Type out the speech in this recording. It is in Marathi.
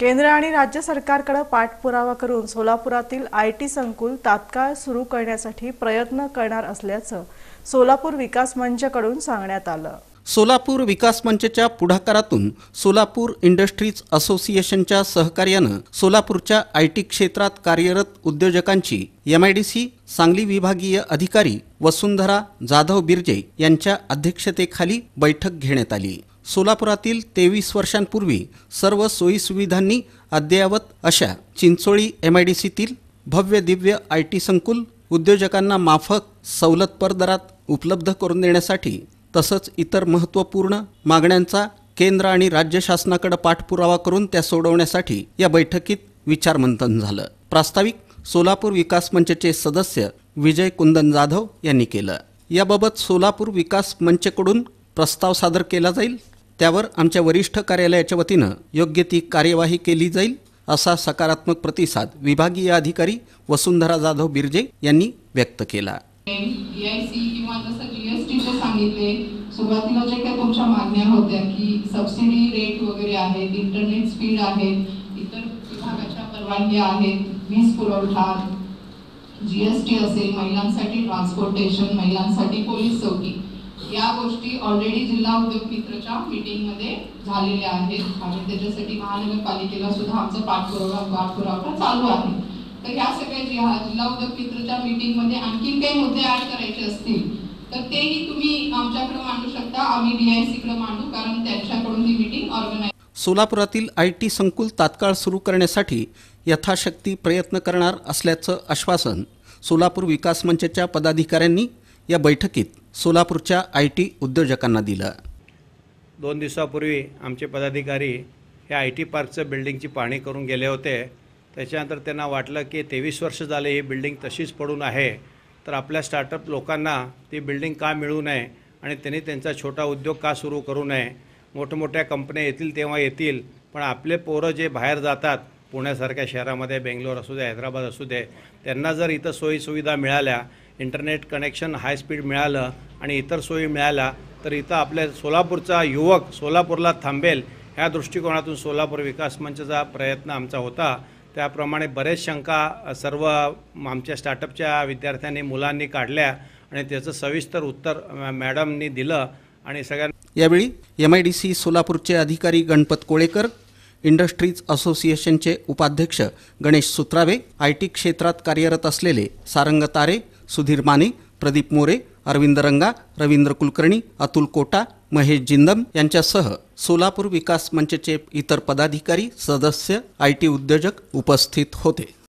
केंद्र आणि राज्य सरकारकडे पाठपुरावा करून सोलापुरातील आयटी संकुल तात्काळ सुरू करण्यासाठी प्रयत्न करणार असल्याचं सोलापूर विकास मंचकडून सांगण्यात आलं। सोलापूर विकास मंचच्या पुढाकारातून सोलापूर इंडस्ट्रीज असोसिएशनच्या सहकार्यानं सोलापूरच्या आयटी क्षेत्रात कार्यरत उद्योजकांची MIDC सांगली विभागीय अधिकारी वसुंधरा जाधव बिर्जे यांच्या अध्यक्षतेखाली बैठक घेण्यात आली। सोलापुरातील 23 वर्षांपूर्वी सर्व सोयी सुविधांनी अद्ययावत अशा चिंचोळी MIDCतील भव्य दिव्य आयटी संकुल उद्योजकांना माफक सवलतपर दरात उपलब्ध करून देण्यासाठी तसंच इतर महत्त्वपूर्ण मागण्यांचा केंद्र आणि राज्य शासनाकडे पाठपुरावा करून त्या सोडवण्यासाठी या बैठकीत विचारमंथन झालं। प्रास्ताविक सोलापूर विकास मंचचे सदस्य विजय कुंदन जाधव यांनी केलं। याबाबत सोलापूर विकास मंचकडून प्रस्ताव सादर केला जाईल, त्यावर आमच्या वरिष्ठ कार्यालयाच्या वतीनं योग्य ती कार्यवाही केली जाईल असा सकारात्मक प्रतिसाद विभागीय अधिकारी वसुंधरा जाधव बिर्जे यांनी व्यक्त केला। किंवा जसं GSTचे सांगितले सुरुवातीला जे काही तुमच्या मागण्या होत्या की सबसिडी रेट वगैरे आहेत, इंटरनेट स्पीड आहे, इतर विभागाच्या परवानग्या आहेत, वीज पुरवठा, GST असेल, महिलांसाठी ट्रान्सपोर्टेशन, महिलांसाठी पोलीस चौकी, या गोष्टी ऑलरेडी जिल्हा उद्योग मित्रच्या मीटिंगमध्ये झालेल्या आहेत आणि त्याच्यासाठी महानगरपालिकेला सुद्धा आमचा पाठपुरावा चालू आहे। तर ह्या सगळ्या जिल्हा उद्योग मित्रच्या मीटिंगमध्ये आणखी काही मुद्दे ऍड करायचे असतील तर तेही तुम्ही आमच्याकडे मांडू शकता, आम्ही DIC कडे मांडू, कारण त्यांच्याकडून ही मीटिंग ऑर्गनाइज। सोलापुरातील आयटी संकुल तात्काळ सुरू करण्यासाठी यथाशक्ती प्रयत्न करणार असल्याचं आश्वासन सोलापूर विकास मंचच्या पदाधिकाऱ्यांनी या बैठकीत सोलापूरच्या आयटी उद्योजकांना दिलं। 2 दिवसापूर्वी आमचे पदाधिकारी या आयटी पार्कचं बिल्डिंगची पाहणी करून गेले होते। त्याच्यानंतर त्यांना वाटलं की 23 वर्ष झाले ही बिल्डिंग तशीच पडून आहे, तर आपल्या स्टार्टअप लोकांना ती बिल्डिंग का मिळू नये आणि त्यांनी त्यांचा छोटा उद्योग का सुरू करू नये। मोठमोठ्या कंपन्या येतील तेव्हा येतील, पण आपले पोरं जे बाहेर जातात पुण्यासारख्या शहरामध्ये, बेंगलोर असू दे, हैदराबाद असू दे, त्यांना जर इथं सोयीसुविधा मिळाल्या, इंटरनेट कनेक्शन हाय स्पीड मिळालं आणि इतर सोयी मिळाल्या तर इथं आपले सोलापूरचा युवक सोलापूरला थांबेल, ह्या दृष्टिकोनातून सोलापूर विकास मंचचा प्रयत्न आमचा होता। त्याप्रमाणे बरेच शंका सर्व आमच्या स्टार्टअपच्या विद्यार्थ्यांनी मुलांनी काढल्या आणि त्याचं सविस्तर उत्तर मॅडमनी दिलं आणि सगळ्यांना। यावेळी MIDC सोलापूरचे अधिकारी गणपत कोळेकर, इंडस्ट्रीज असोसिएशनचे उपाध्यक्ष गणेश सुत्रावे, आयटी क्षेत्रात कार्यरत असलेले सारंग तारे, सुधीर माने, प्रदीप मोरे, अरविंद रंगा, रवींद्र कुलकर्णी, अतुल कोटा, महेश जिंदम यांच्यासह सोलापूर विकास मंचचे इतर पदाधिकारी, सदस्य, आयटी उद्योजक उपस्थित होते।